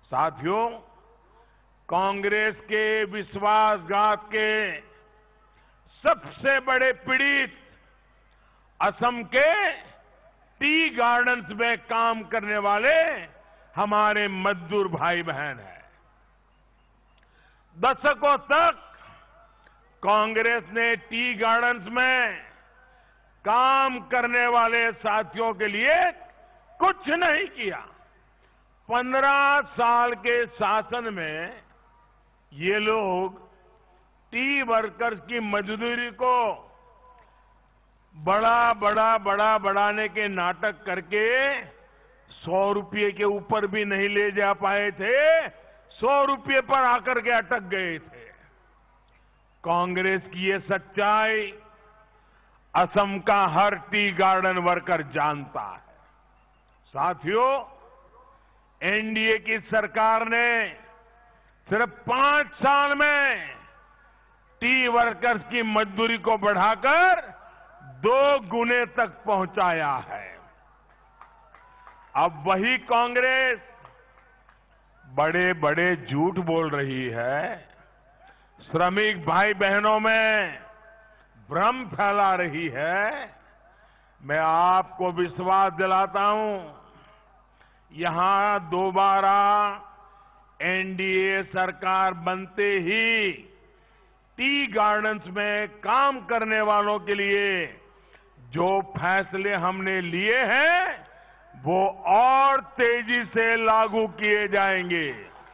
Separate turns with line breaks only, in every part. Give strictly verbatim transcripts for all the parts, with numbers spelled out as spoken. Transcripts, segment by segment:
साथियों, कांग्रेस के विश्वासघात के सबसे बड़े पीड़ित असम के टी गार्डन्स में काम करने वाले हमारे मजदूर भाई बहन हैं। दशकों तक कांग्रेस ने टी गार्डन्स में काम करने वाले साथियों के लिए कुछ नहीं किया। पंद्रह साल के शासन में ये लोग टी वर्कर्स की मजदूरी को बड़ा बड़ा बड़ा बढ़ाने के नाटक करके सौ रुपये के ऊपर भी नहीं ले जा पाए थे। सौ रुपये पर आकर के अटक गए थे। कांग्रेस की ये सच्चाई असम का हर टी गार्डन वर्कर जानता है। साथियों, एनडीए की सरकार ने सिर्फ पांच साल में टी वर्कर्स की मजदूरी को बढ़ाकर दो गुने तक पहुंचाया है। अब वही कांग्रेस बड़े बड़े झूठ बोल रही है, श्रमिक भाई बहनों में भ्रम फैला रही है। मैं आपको विश्वास दिलाता हूं, यहां दोबारा एनडीए सरकार बनते ही टी गार्डन्स में काम करने वालों के लिए जो फैसले हमने लिए हैं वो और तेजी से लागू किए जाएंगे।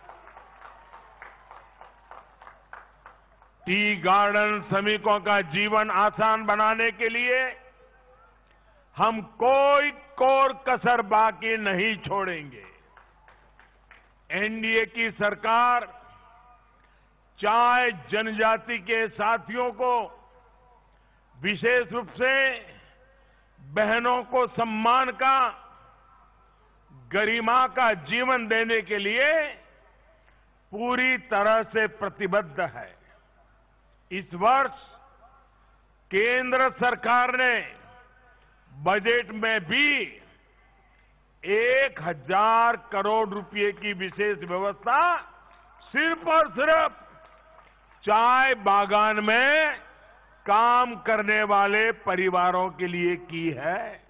टी गार्डन श्रमिकों का जीवन आसान बनाने के लिए हम कोई कोर कसर बाकी नहीं छोड़ेंगे। एनडीए की सरकार चाय जनजाति के साथियों को, विशेष रूप से बहनों को सम्मान का, गरिमा का जीवन देने के लिए पूरी तरह से प्रतिबद्ध है। इस वर्ष केंद्र सरकार ने बजट में भी एक हजार करोड़ रुपए की विशेष व्यवस्था सिर्फ और सिर्फ चाय बागान में काम करने वाले परिवारों के लिए की है।